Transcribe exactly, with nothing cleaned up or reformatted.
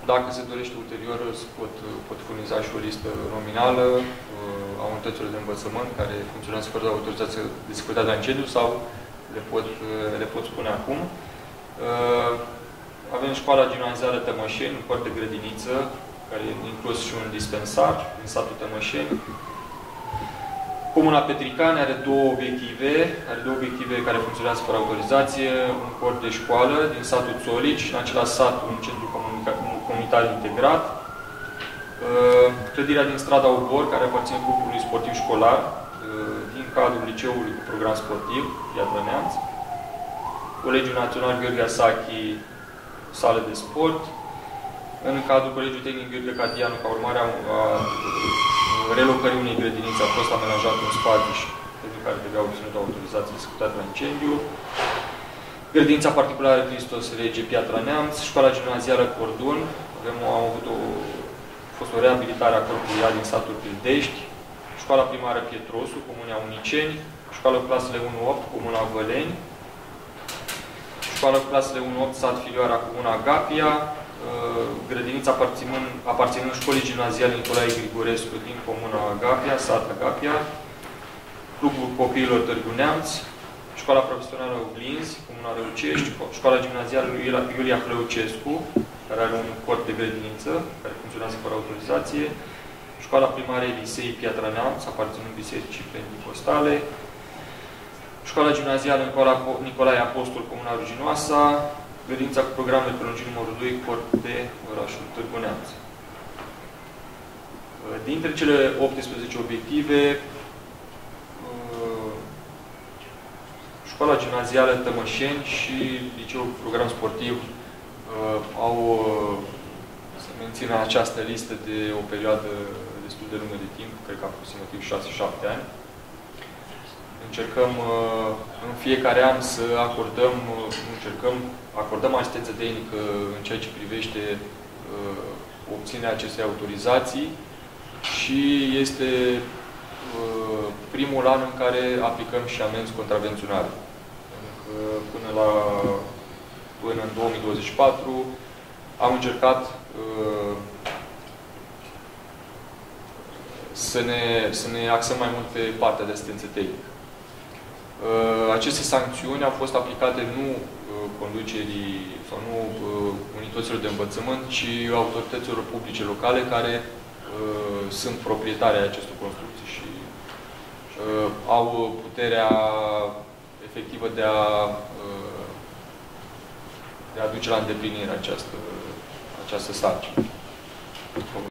Dacă se dorește ulterior, se pot, pot furniza și o listă nominală a unităților de învățământ care funcționează fără autorizație de securitate la incendiu sau le pot, le pot spune acum. Avem școala gimnazială Tămășeni, un corp de grădiniță, care e inclus și un dispensar din satul Tămășeni. Comuna Petricani are două obiective, are două obiective care funcționează fără autorizație, un corp de școală din satul Țolici, în același sat un centru comunitar integrat, clădirea din strada Obor, care aparține grupului sportiv școlar, din cadrul liceului cu program sportiv, Piatra Neamț, Colegiul Național Gheorghe Asachi, sală de sport, în cadrul Colegiului Tehnic Gheorghe Catianu, ca urmare a relocării unei grădinițe, a fost amenajat un spațiu și pentru care trebuia obținut autorizație de securitate la incendiu. Grădinița particulară Hristos Rege, Piatra Neamț, școala gimnazială Cordun, avem, am avut o, a fost o reabilitare a corpului A din satul Pildești, școala primară Pietrosu, Comuna Uniceni, școala cu clasele unu opt, Comuna Văleni, școala cu clasele unu opt, sat Filioara, Comuna Agapia, grădinița aparținând, aparținând școlii gimnaziale Nicolae Grigorescu din Comuna Agapia, sat Agapia, Clubul Copiilor Târgu Neamț, școala profesională Oglinzi, Comuna Răucești, școala gimnazială Iulia Hlăucescu, care are un corp de grădiniță, care funcționează fără autorizație, școala primară Elisei Piatra Neamț, aparținând Bisericii Pentecostale, școala gimnazială Nicolae Apostol, Comuna Ruginoasa, grădinița cu programe de prelungiri numărul doi, corp de orașul Târgu Neamț. Dintre cele optsprezece obiective, școala gimnazială Tămășeni și liceul cu program sportiv au să mențină această listă de o perioadă destul de lungă de timp, cred că aproximativ șase șapte ani. Încercăm în fiecare an să acordăm, încercăm, acordăm asistență tehnică în ceea ce privește obținerea acestei autorizații și este primul an în care aplicăm și amenzi contravenționale. Până, la, până în două mii douăzeci și patru am încercat să ne, să ne axăm mai mult pe partea de asistență tehnică. Aceste sancțiuni au fost aplicate nu conducerii sau nu unităților de învățământ, ci autorităților publice locale care sunt proprietari ai acestor construcții și au puterea efectivă de a, de a duce la îndeplinire această, această sarcină.